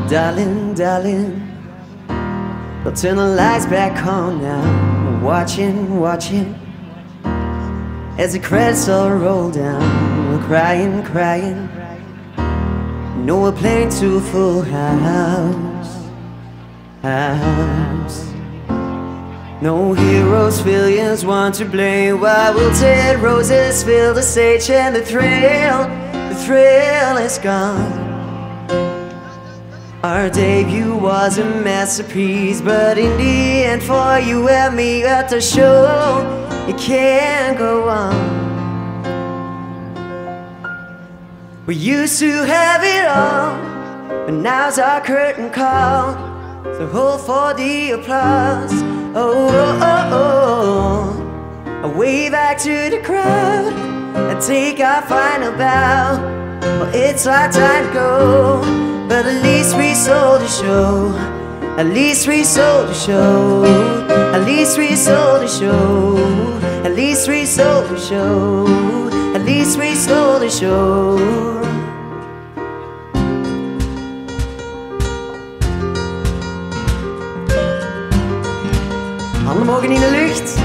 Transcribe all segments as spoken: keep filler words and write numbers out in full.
Darling, darling, we'll turn the lights back on now. Watching, watching as the credits all roll down. We're crying, crying. No, we're playing to a full house, house. No heroes, villains, one to blame. Why will dead roses fill the stage and the thrill, the thrill is gone. Our debut was a masterpiece, but in the end, for you and me at the show, it can't go on. We used to have it all, but now's our curtain call. So hold for the applause. Oh, oh, oh, oh. I wave back to the crowd and take our final bow. Well, it's our time to go. But at least we sold the show. At least we sold the show. At least we sold the show. At least we sold the show. At least we sold the show. Handen mogen in de lucht.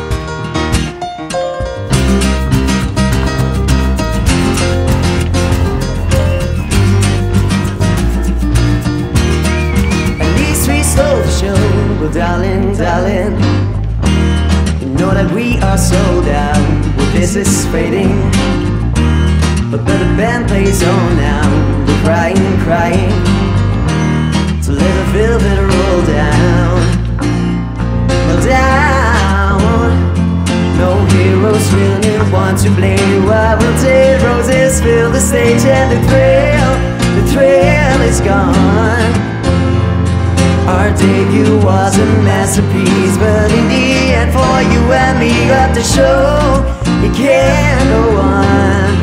Well, darling, darling, you know that we are sold out. Well, this is fading, but the band plays on now. We're crying, crying, so let the velvet roll down. Well, down. No heroes, really want to blame. Why will dead roses fill the stage and the thrill, the thrill is gone. Our debut was a masterpiece, but in the end, for you and me at the show, it can't go on.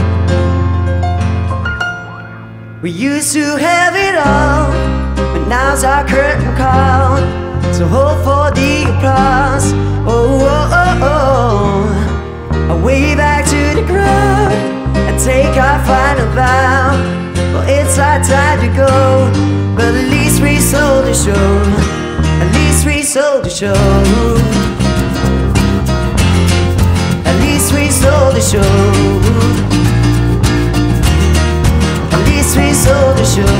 We used to have it all, but now's our curtain call. So hold for the applause. Oh, oh, oh, oh. I wave back to the crowd and take our final bow. Well, it's our time to go, but at least we sold the show. At least we sold the show. At least we sold the show. At least we sold the show.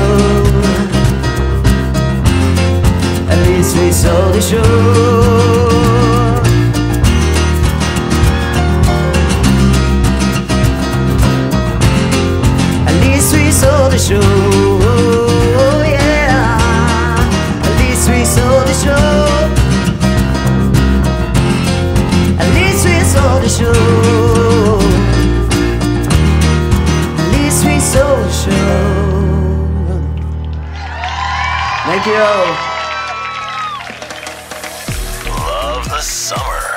At least we sold the show. Sold the show, oh yeah. At least we sold the show. At least we sold the show. At least we sold the show. Thank you. Love the summer.